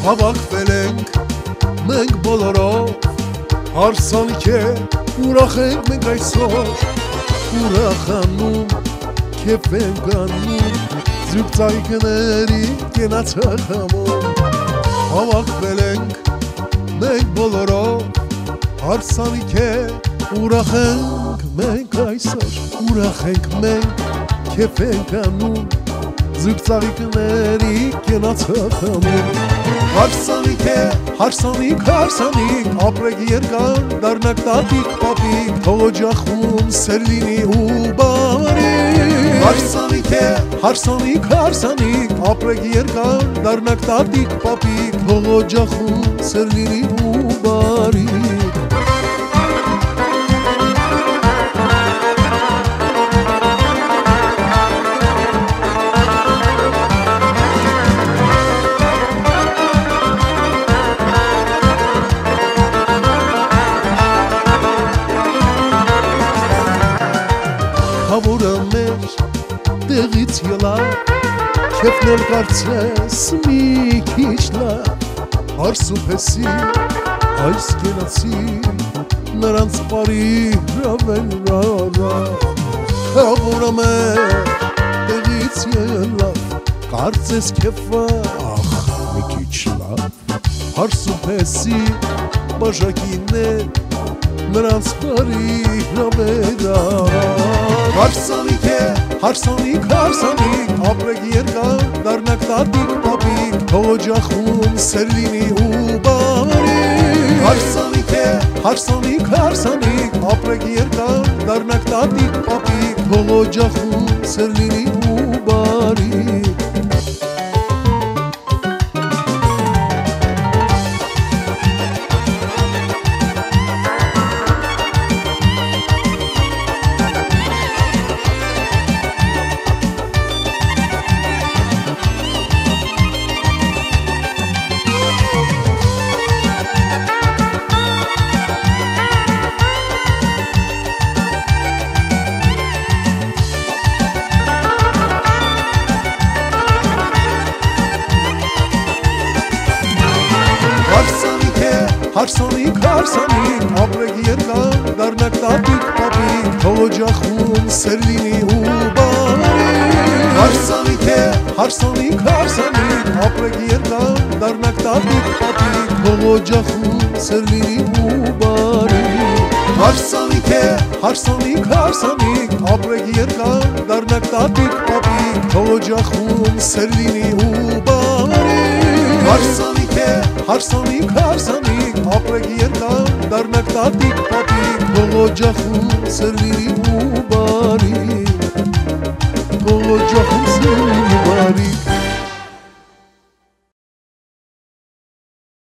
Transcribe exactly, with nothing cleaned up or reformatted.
Հավաքվել ենք մենք բոլորով հարսանիք է ուրախ ենք մենք այսօր ուրախանում քեֆ ենք անում զուգ ծաղիկների կենացած համոն Հավաքվել ենք մենք բոլորով հարսանիք է ուրախ ենք մենք այսօր ուրախ ենք մենք քեֆ ենք անում զուգ ծաղիկների կենացած համոն Հարսանիք է, հարսանիք, հարսանիք, ապրեք երկար, դարնակ տատիկ, պապիկ, թող օջախում սեր լինի ու բարի Հարսանիք է, հարսանիք, հարսանիք, ապրեք երկար, դարնակ տատիկ, պապիկ, թող օջախում սեր լինի ու բարի Հավորը մեր տեղից ելավ Քեֆներ կարծես մի քիչ լավ Հարսուփեսի այս կենացի Նրանց բարի հրավել ռարա Հավորը մեր տեղից ելավ Կարծես քեֆը ախ մի քիչ լավ Հարսուփեսի բաժակիներ Նրանց բարի հրավել ռարա Հարսանիք է, հարսանիք, հարսանիք, ապրեք երկար, դարնակ տատիկ, պապիկ, թող օջախում սեր լինի ու բարի Հարսանիք է, հարսանիք, հարսանիք, ապրեք երկար, դարնակ տատիկ, պապիկ, թող օջախում սեր լինի ու բարի Հարսանիք, հարսանիք, ապրեք երկար, դարնակ տատիկ, պապիկ, թող օջախում սեր լինի ու բարի Հարսանիք է, հարսանիք, հարսանիք, ապրեք երկար, դարնակ տատիկ, պապիկ, թող օջախում սեր լինի ու բարի Հարսանիք է, հարսանիք, հարսանիք, ապրեք երկար, դարնակ տատիկ, պապիկ, թող օջախում սեր լինի ու բարի Հարսանիք է, հարսանիք, հարսանիք, ապրեք երկար, դարնակ տատիկ, պապիկ, թող օջախում սեր լինի ու բարի